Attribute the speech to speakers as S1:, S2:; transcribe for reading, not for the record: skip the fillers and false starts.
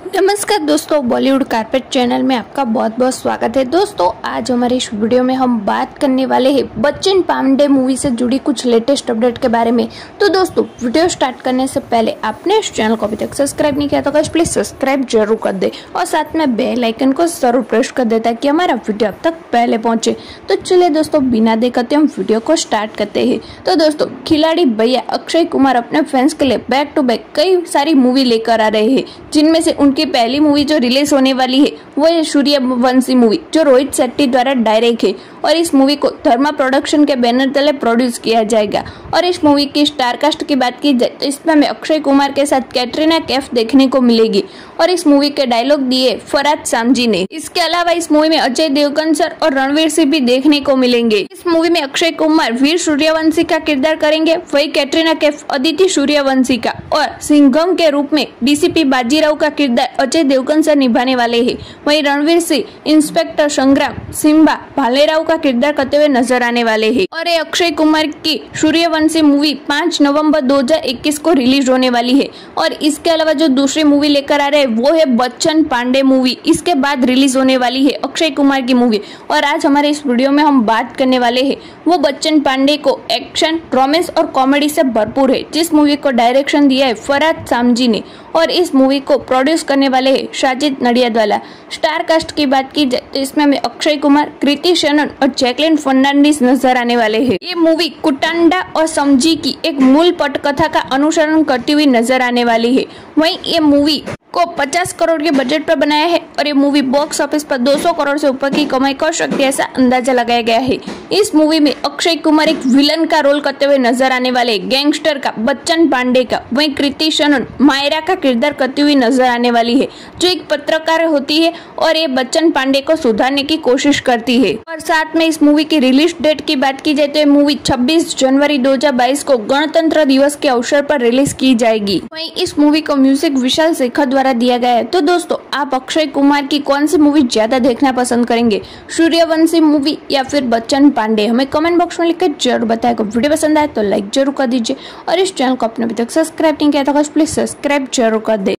S1: नमस्कार दोस्तों, Bollywood carpet channel में आपका बहुत बहुत स्वागत है। दोस्तों, आज हमारे इस वीडियो में हम बात करने वाले हैं बच्चन पांडे मूवी से जुड़ी कुछ लेटेस्ट अपडेट के बारे में। तो दोस्तों, वीडियो स्टार्ट करने से पहले आपने इस चैनल को अभी तक सब्सक्राइब नहीं किया तो प्लीज सब्सक्राइब जरूर कर दे और साथ में बेल आइकन को जरूर प्रेस कर दे ताकि हमारा वीडियो अब तक पहले पहुंचे। तो चलिए दोस्तों, बिना देर करते हम वीडियो को स्टार्ट करते हैं। तो दोस्तों, खिलाड़ी भैया अक्षय कुमार अपने फैंस के लिए बैक टू बैक कई सारी मूवी लेकर आ रहे हैं, जिनमें से उनकी पहली मूवी जो रिलीज होने वाली है वो है सूर्यवंशी मूवी, जो रोहित शेट्टी द्वारा डायरेक्ट है और इस मूवी को धर्मा प्रोडक्शन के बैनर तले प्रोड्यूस किया जाएगा। और इस मूवी की स्टारकास्ट की बात की जाए तो इसमें हमें अक्षय कुमार के साथ कैटरीना कैफ देखने को मिलेगी और इस मूवी के डायलॉग दिए फरहाद सामजी ने। इसके अलावा इस मूवी में अजय देवगन सर और रणवीर सिंह भी देखने को मिलेंगे। इस मूवी में अक्षय कुमार वीर सूर्यवंशी का किरदार करेंगे, वही कैटरीना कैफ अदिति सूर्यवंशी का और सिंघम के रूप में डीसीपी बाजीराव का किरदार अजय देवगन सर निभाने वाले हैं। वहीं रणवीर सिंह इंस्पेक्टर संग्राम सिम्बा भालेराव का किरदार करते हुए नजर आने वाले हैं। और ये अक्षय कुमार की सूर्यवंशी मूवी 5 नवंबर 2021 को रिलीज होने वाली है। और इसके अलावा जो दूसरी मूवी लेकर आ रहे हैं वो है बच्चन पांडे मूवी। इसके बाद रिलीज होने वाली है अक्षय कुमार की मूवी। और आज हमारे इस वीडियो में हम बात करने वाले हैं वो बच्चन पांडे को एक्शन, रोमांस और कॉमेडी से भरपूर है, जिस मूवी को डायरेक्शन दिया है फरहाद सामजी ने और इस मूवी को प्रोड्यूस करने वाले हैं साजिद नडियादवाला। स्टार कास्ट की बात की जाए तो इसमें हमें अक्षय कुमार, कृति शेनन और जैकलिन फर्नांडिस नजर आने वाले हैं। ये मूवी कुटांडा और समझी की एक मूल पटकथा का अनुसरण करती हुई नजर आने वाली है। वहीं ये मूवी को 50 करोड़ के बजट पर बनाया है और ये मूवी बॉक्स ऑफिस पर 200 करोड़ से ऊपर की कमाई कर सकती है, ऐसा अंदाजा लगाया गया है। इस मूवी में अक्षय कुमार एक विलन का रोल करते हुए नजर आने वाले गैंगस्टर का बच्चन पांडे का, वहीं कृति शेनन मायरा का किरदार करती हुई नजर आने वाली है, जो एक पत्रकार होती है और ये बच्चन पांडे को सुधारने की कोशिश करती है। और साथ में इस मूवी की रिलीज डेट की बात की जाए तो ये मूवी 26 जनवरी 2022 को गणतंत्र दिवस के अवसर पर रिलीज की जाएगी। वहीं इस मूवी को म्यूजिक विशाल शेखर द्वारा दिया गया है। तो दोस्तों, आप अक्षय कुमार की कौन सी मूवी ज्यादा देखना पसंद करेंगे, सूर्यवंशी मूवी या फिर बच्चन पांडे? हमें कमेंट बॉक्स में लिखकर जरूर बताएगा। वीडियो पसंद आए तो लाइक जरूर कर दीजिए और इस चैनल को आपने अभी तक सब्सक्राइब नहीं किया तो प्लीज सब्सक्राइब जरूर कर दे।